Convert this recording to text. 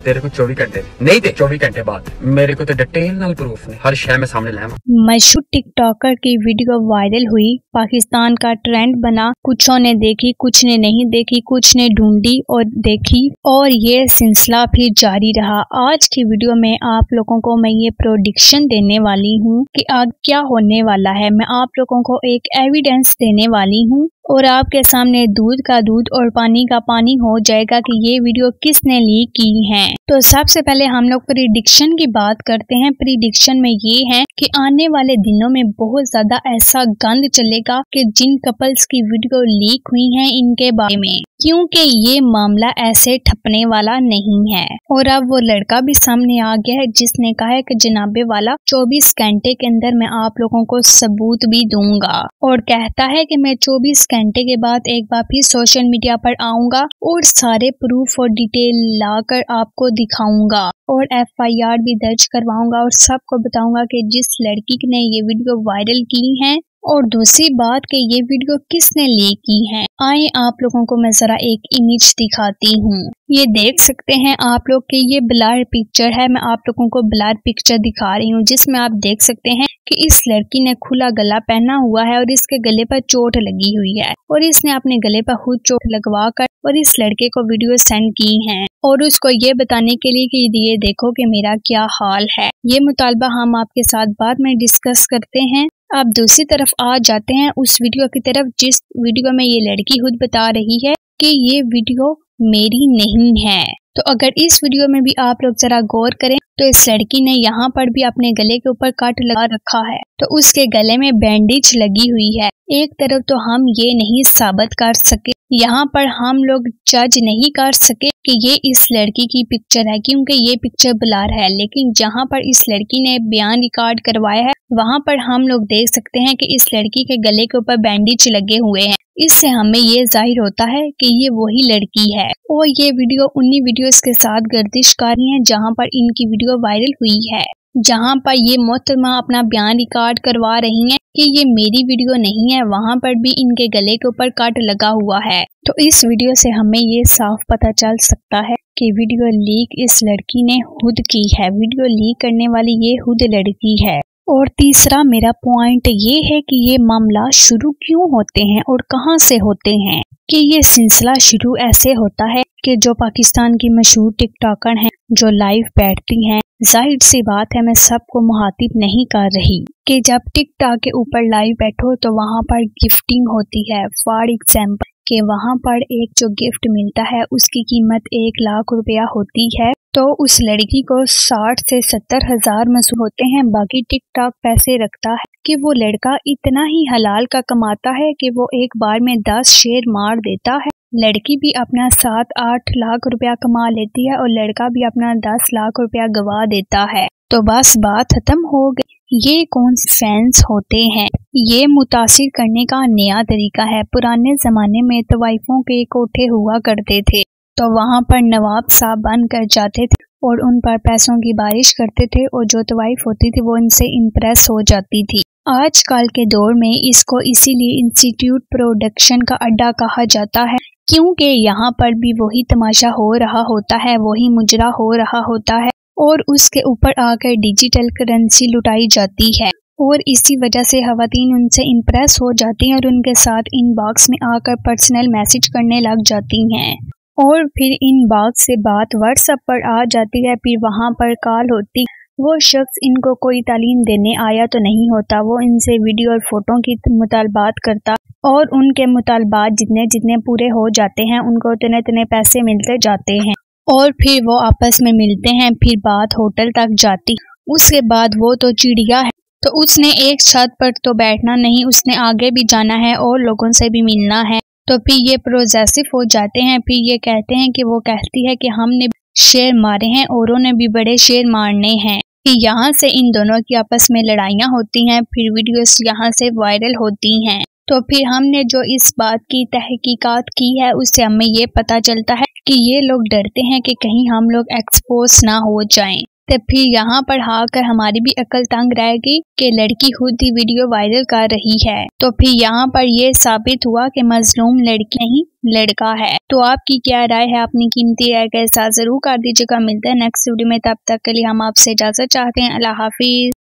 तेरे को 24 घंटे नहीं थे, 24 घंटे बाद मेरे को तो डिटेल नाल प्रूफ ने हर शय में सामने लाया। मशहूर टिकटॉकर की वीडियो वायरल हुई, पाकिस्तान का ट्रेंड बना, कुछों ने देखी, कुछ ने नहीं देखी, कुछ ने ढूंढी और देखी, और ये सिलसिला फिर जारी रहा। आज की वीडियो में आप लोगों को मैं ये प्रेडिक्शन देने वाली हूँ कि आगे क्या होने वाला है। मैं आप लोगों को एक एविडेंस देने वाली हूँ और आपके सामने दूध का दूध और पानी का पानी हो जाएगा कि ये वीडियो किसने लीक की है। तो सबसे पहले हम लोग प्रिडिक्शन की बात करते हैं। प्रिडिक्शन में ये है कि आने वाले दिनों में बहुत ज्यादा ऐसा गंद चलेगा कि जिन कपल्स की वीडियो लीक हुई है इनके बारे में, क्योंकि ये मामला ऐसे ठपने वाला नहीं है। और अब वो लड़का भी सामने आ गया है जिसने कहा है कि जनाबे वाला 24 घंटे के अंदर मैं आप लोगों को सबूत भी दूंगा, और कहता है कि मैं 24 घंटे के बाद एक बार फिर सोशल मीडिया पर आऊंगा और सारे प्रूफ और डिटेल लाकर आपको दिखाऊंगा और FIR भी दर्ज करवाऊंगा और सबको बताऊंगा कि जिस लड़की ने ये वीडियो वायरल की है और दूसरी बात कि ये वीडियो किसने लीक की है। आए आप लोगों को मैं जरा एक इमेज दिखाती हूँ। ये देख सकते हैं आप लोग कि ये ब्लर पिक्चर है। मैं आप लोगों को ब्लर पिक्चर दिखा रही हूँ जिसमें आप देख सकते हैं कि इस लड़की ने खुला गला पहना हुआ है और इसके गले पर चोट लगी हुई है और इसने अपने गले पर खुद चोट लगवा कर और इस लड़के को वीडियो सेंड की है और उसको ये बताने के लिए कि ये देखो कि मेरा क्या हाल है। ये मुतालबा हम आपके साथ बाद में डिस्कस करते हैं। अब दूसरी तरफ आ जाते हैं उस वीडियो की तरफ जिस वीडियो में ये लड़की खुद बता रही है कि ये वीडियो मेरी नहीं है। तो अगर इस वीडियो में भी आप लोग जरा गौर करें तो इस लड़की ने यहाँ पर भी अपने गले के ऊपर कट लगा रखा है, तो उसके गले में बैंडेज लगी हुई है। एक तरफ तो हम ये नहीं साबित कर सके, यहाँ पर हम लोग जज नहीं कर सके कि ये इस लड़की की पिक्चर है क्योंकि ये पिक्चर ब्लर है, लेकिन जहाँ पर इस लड़की ने बयान रिकॉर्ड करवाया है वहाँ पर हम लोग देख सकते हैं कि इस लड़की के गले के ऊपर बैंडेज लगे हुए हैं। इससे हमें ये जाहिर होता है कि ये वही लड़की है और ये वीडियो उन्हीं वीडियोस के साथ गर्दिश कर रही है जहाँ पर इनकी वीडियो वायरल हुई है, जहाँ पर ये मोहतरमा अपना बयान रिकॉर्ड करवा रही हैं कि ये मेरी वीडियो नहीं है। वहाँ पर भी इनके गले के ऊपर कट लगा हुआ है। तो इस वीडियो से हमें ये साफ पता चल सकता है कि वीडियो लीक इस लड़की ने खुद की है। वीडियो लीक करने वाली ये खुद लड़की है। और तीसरा मेरा पॉइंट ये है कि ये मामला शुरू क्यों होते हैं और कहां से होते हैं। कि ये सिलसिला शुरू ऐसे होता है कि जो पाकिस्तान की मशहूर टिकटॉकर हैं जो लाइव बैठती हैं, जाहिर सी बात है मैं सबको मुखातिब नहीं कर रही कि जब टिकटॉक के ऊपर लाइव बैठो तो वहां पर गिफ्टिंग होती है। फॉर एग्जाम्पल कि वहां पर एक जो गिफ्ट मिलता है उसकी कीमत 1 लाख रुपया होती है, तो उस लड़की को 60 से 70 हजार मसूल होते हैं। बाकी टिकटॉक पैसे रखता है कि वो लड़का इतना ही हलाल का कमाता है कि वो एक बार में 10 शेर मार देता है। लड़की भी अपना 7-8 लाख रुपया कमा लेती है और लड़का भी अपना 10 लाख रुपया गवा देता है। तो बस बात खत्म हो गई। ये कौन से फैंस होते हैं? ये मुतासिर करने का नया तरीका है। पुराने जमाने में तवाइफों के कोठे हुआ करते थे तो वहाँ पर नवाब साहब बन कर जाते थे और उन पर पैसों की बारिश करते थे और जो तवाइफ होती थी वो इनसे इम्प्रेस हो जाती थी। आजकल के दौर में इसको इसीलिए इंस्टीट्यूट प्रोडक्शन का अड्डा कहा जाता है क्योंकि यहाँ पर भी वही तमाशा हो रहा होता है, वही मुजरा हो रहा होता है और उसके ऊपर आकर डिजिटल करेंसी लुटाई जाती है और इसी वजह से खवातीन उनसे इम्प्रेस हो जाती हैं और उनके साथ इनबॉक्स में आकर पर्सनल मैसेज करने लग जाती हैं और फिर इनबॉक्स से बात व्हाट्सएप पर आ जाती है। फिर वहाँ पर कॉल होती, वो शख्स इनको कोई तालीम देने आया तो नहीं होता, वो इनसे वीडियो और फोटो की मुतालबात करता और उनके मुतालबात जितने जितने पूरे हो जाते हैं उनको उतने उतने पैसे मिलते जाते हैं और फिर वो आपस में मिलते हैं। फिर बात होटल तक जाती। उसके बाद वो तो चिड़िया है तो उसने एक छत पर तो बैठना नहीं, उसने आगे भी जाना है और लोगों से भी मिलना है। तो फिर ये प्रोजेसिव हो जाते हैं। फिर ये कहते हैं कि वो कहती है कि हमने शेर मारे हैं औरों ने भी बड़े शेर मारने हैं। फिर यहाँ से इन दोनों की आपस में लड़ाइयाँ होती हैं। फिर वीडियोस यहाँ से वायरल होती हैं। तो फिर हमने जो इस बात की तहकीकात की है उससे हमें ये पता चलता है कि ये लोग डरते हैं कि कहीं हम लोग एक्सपोज ना हो जाएं। तब फिर यहाँ पर आकर हमारी भी अकल तंग रहेगी कि लड़की खुद ही वीडियो वायरल कर रही है। तो फिर यहाँ पर ये साबित हुआ कि मजलूम लड़की नहीं लड़का है। तो आपकी क्या राय है? अपनी कीमती राय के साथ जरूर कर दीजिएगा। मिलते हैं नेक्स्ट वीडियो में, तब तक के लिए हम आपसे इजाजत चाहते हैं। अल्लाह हाफिज।